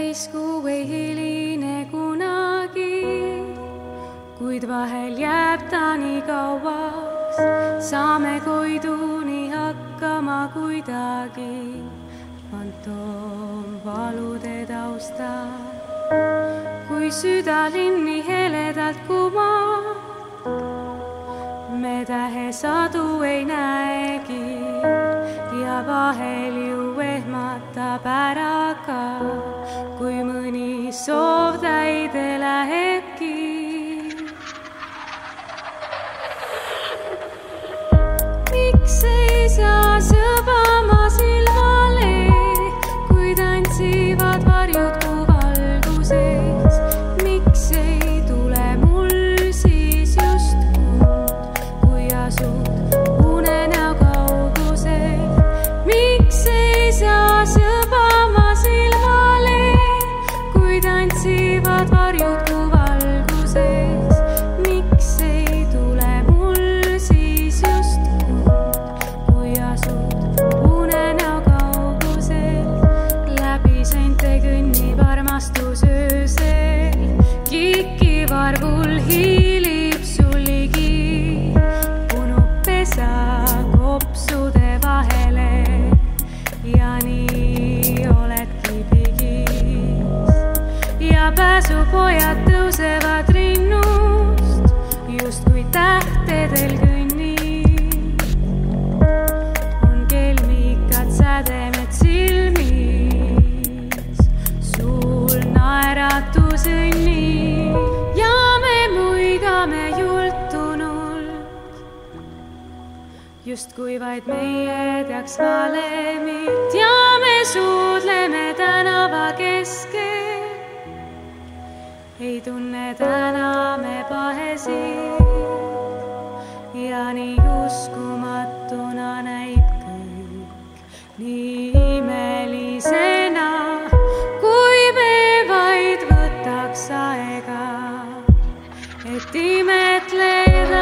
täiskuu ei hiline kunagi, kuid vahel jääb ta nii kauaks. Saame koiduni hakkama kuidagi fantoomvalude taustal. Kui südalinn nii heledalt kumab, me tähesadu ei näegi ja vahel ju ehmatab ära ka, kui mõni soov täide lähebki. Miks ei saa sõbama silmale, kui tantsivad varjud kuu valguses? Miks ei tule mul siis just und, kui asud unenäo kaugusel? Miks ei saa sõbama silmale, kui tantsivad varjud kuu valguses? Miks ei tule mul siis just und, kui asud unenäo kaugusel? Läbi seinte kõnnib armastus öösel, kikivarvul hiilib sul ligi, punub pesa kopsude vahele ja nii oledki pigis. Ja pääsupojad tõusevad rinnust, justkui tähtedel kõnnib. On kelmikad sädemed silmis, sul naeratus õnnib ja me muigame jultunult, justkui vaid meie teaks valemit. Ja me suudleme tänava keskel, ei tunne täna me pahesid ja nii uskumatuna näib kõik nii imelisena, kui me vaid võtaks aega, et imetleda.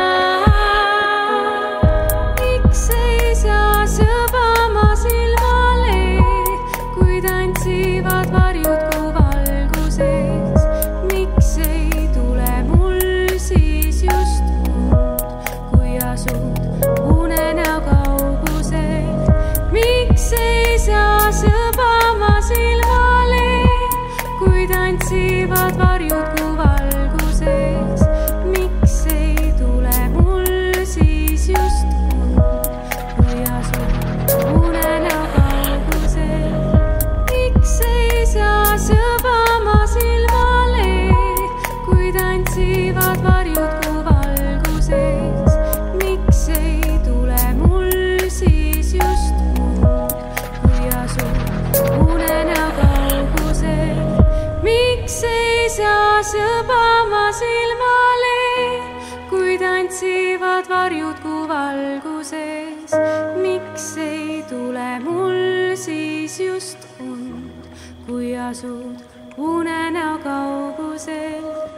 Miks ei saa sõbama silmale, kui tantsivad varjud kuu valguses? Miks ei tule mul siis just und, kui asud unenäo kaugusel? Miks ei saa sõbama silmale, kui tantsivad varjud kuu valguses? Miks ei tule mul siis just und, kui asud unenäo kaugusel? Miks ei saa sõbama silmale, kui tantsivad varjud kuu valguses? Miks ei tule mul siis just und, kui asud unenäo kaugusel? Miks ei saa sõbama silmale, kui tantsivad varjud kuu valguses? Miks ei tule mul siis just und, kui asud unenäo kaugusel?